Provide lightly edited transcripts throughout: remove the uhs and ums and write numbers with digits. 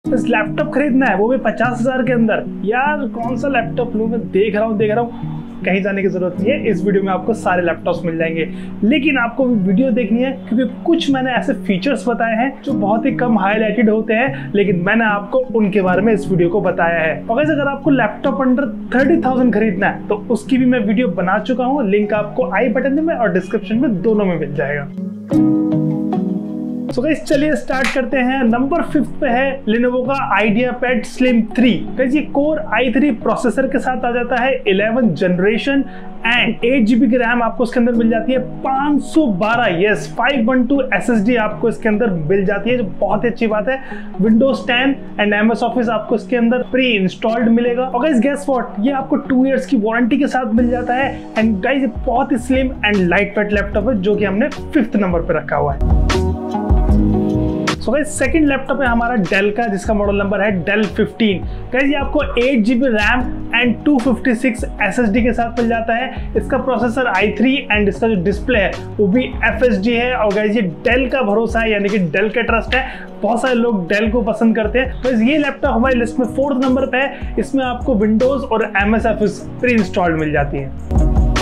बस लैपटॉप खरीदना है, वो भी 50,000 के अंदर। यार कौन सा लैपटॉप लूँ, मैं देख रहा हूँ, कहीं जाने की जरूरत नहीं है। इस वीडियो में आपको सारे लैपटॉप्स मिल जाएंगे, लेकिन आपको वीडियो देखनी है क्योंकि कुछ मैंने ऐसे फीचर्स बताए हैं जो बहुत ही कम हाईलाइटेड होते हैं, लेकिन मैंने आपको उनके बारे में इस वीडियो को बताया है। और गाइस अगर आपको लैपटॉप अंडर 30,000 खरीदना है तो उसकी भी मैं वीडियो बना चुका हूँ, लिंक आपको आई बटन में और डिस्क्रिप्शन में दोनों में मिल जाएगा। तो गाइस चलिए स्टार्ट करते हैं। नंबर 5 पे है Lenovo का IdeaPad Slim 3। गाइस ये Core i3 प्रोसेसर के साथ आ जाता है, 11 जनरेशन एंड 8GB की रैम आपको इसके अंदर मिल जाती है, 512 SSD आपको इसके अंदर मिल जाती है, जो बहुत ही अच्छी बात है। Windows 10 एंड MS Office आपको इसके अंदर प्री इंस्टॉल्ड मिलेगा। और गाइस गेस व्हाट, ये आपको 2 इयर्स की वारंटी के साथ मिल जाता है। एंड गाइस ये बहुत ही slim and light weight laptop है, जो कि हमने 5th नंबर पे रखा हुआ है। सो गाइस सेकंड लैपटॉप है हमारा डेल का, जिसका मॉडल नंबर है डेल 15। गाइस ये आपको 8GB रैम एंड 256 SSD के साथ मिल जाता है। इसका प्रोसेसर i3 एंड इसका जो डिस्प्ले है वो भी FHD है। और गाइस ये डेल का भरोसा है, यानी कि डेल का ट्रस्ट है। बहुत सारे लोग डेल को पसंद करते हैं। तो ये लैपटॉप हमारी लिस्ट में 4th नंबर पे है। इसमें आपको विंडोज और MS Office प्री इंस्टॉल्ड मिल जाती है।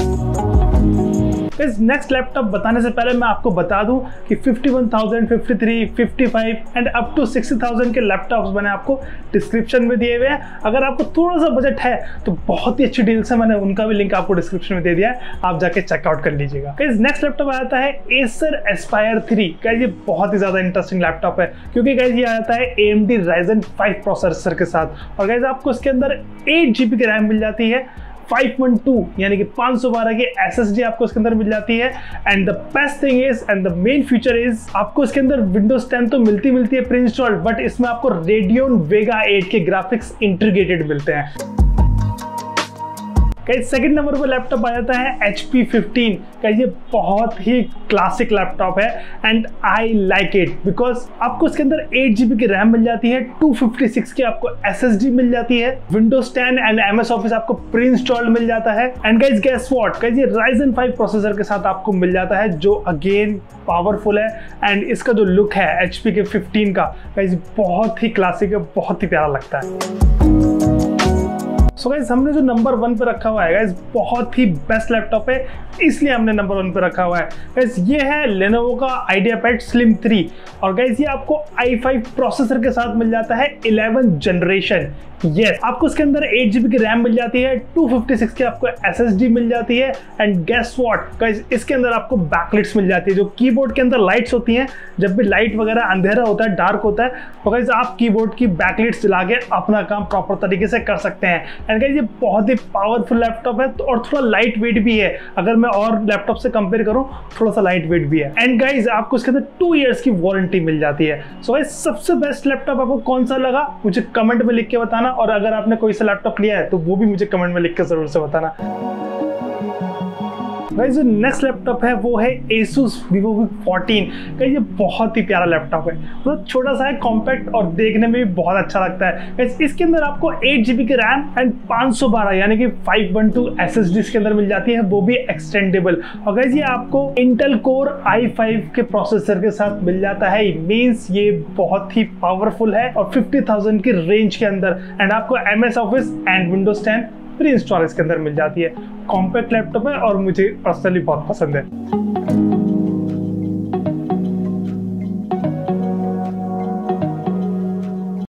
नेक्स्ट लैपटॉप बताने से पहले मैं आपको बता दूं कि 51,000, 53, 55 एंड अप टू 60,000 के लैपटॉप्स मैंने आपको डिस्क्रिप्शन में दिए हुए हैं। अगर आपको थोड़ा सा बजट है तो बहुत ही अच्छी डील्स है, मैंने उनका भी लिंक आपको डिस्क्रिप्शन में दे दिया है, आप जाके चेकआउट कर लीजिएगा। नेक्स्ट लैपटॉप आता है Acer Aspire 3। गाइस ये बहुत ही ज्यादा इंटरेस्टिंग लैपटॉप है, क्योंकि गाइस ये आता है AMD Ryzen 5 प्रोसेसर के साथ। और गाइस आपको इसके अंदर 8GB की रैम मिल जाती है, 512 यानी कि 512 की SSD आपको इसके अंदर मिल जाती है। And the best thing is and the main feature is आपको इसके अंदर Windows 10 तो मिलती है प्री इंस्टॉल्ड, बट इसमें आपको Radeon Vega 8 के ग्राफिक्स इंटीग्रेटेड मिलते हैं। गाइस सेकंड नंबर पर लैपटॉप आ जाता है HP 15। गाइस ये बहुत ही क्लासिक लैपटॉप है and I like it because आपको इसके अंदर 8GB की रैम मिल जाती है, 256 की आपको SSD मिल जाती है, Windows 10 एंड MS Office आपको प्री इंस्टॉल्ड मिल जाता है। And guys guess what, guys ये Ryzen 5 प्रोसेसर के साथ आपको मिल जाता है, जो अगेन पावरफुल है। एंड इसका जो लुक है HP के 15 का, गाइस बहुत ही क्लासिक है, बहुत ही प्यारा लगता है। सो गाइस हमने जो नंबर 1 पे रखा हुआ है गाइस, बहुत ही बेस्ट लैपटॉप है, इसलिए हमने नंबर 1 पे रखा हुआ है। गाइस ये है Lenovo का IdeaPad Slim 3। और गाइस ये आपको i5 प्रोसेसर के साथ मिल जाता है, 11 जनरेशन। यस आपको इसके अंदर 8GB की रैम मिल जाती है, 256 की आपको SSD मिल जाती है। एंड गेस व्हाट गाइस, इसके अंदर आपको बैकलाइट्स मिल जाती है, जो कीबोर्ड के अंदर लाइट्स होती हैं। जब भी लाइट वगैरह अंधेरा होता है, डार्क होता है, तो गाइस आप कीबोर्ड की बैकलाइट्स जला के अपना काम प्रॉपर तरीके से कर सकते हैं। एंड गाइस ये बहुत ही पावरफुल लैपटॉप है, और थोड़ा लाइट वेट भी है। अगर मैं और लैपटॉप से कंपेयर करूं, थोड़ा सा लाइट वेट भी है। एंड गाइस आपको इसके अंदर 2 इयर्स की वारंटी मिल जाती है। सो गाइस सबसे बेस्ट लैपटॉप आपको कौन सा लगा मुझे कमेंट में लिख के बताना, और अगर आपने कोई सा लैपटॉप लिया है तो वो भी मुझे कमेंट में लिख के जरूर से बताना। गाइस जो नेक्स्ट लैपटॉप है वो है Asus VivoBook 14। गाइस ये बहुत ही प्यारा लैपटॉप है, मतलब छोटा सा है, कॉम्पैक्ट और देखने में भी बहुत अच्छा लगता है। गाइस इसके अंदर आपको 8GB की रैम एंड 512 यानी कि 512 SSD इसके अंदर मिल जाती है, वो भी एक्सटेंडेबल। और गाइस ये आपको Intel Core i5 के प्रोसेसर के साथ मिल जाता है, मींस ये बहुत ही पावरफुल है और 50,000 की रेंज के अंदर। एंड आपको MS Office and Windows 10 pre install इसके अंदर मिल जाती है। कॉम्पैक्ट लैपटॉप है और मुझे पर्सनली बहुत पसंद है।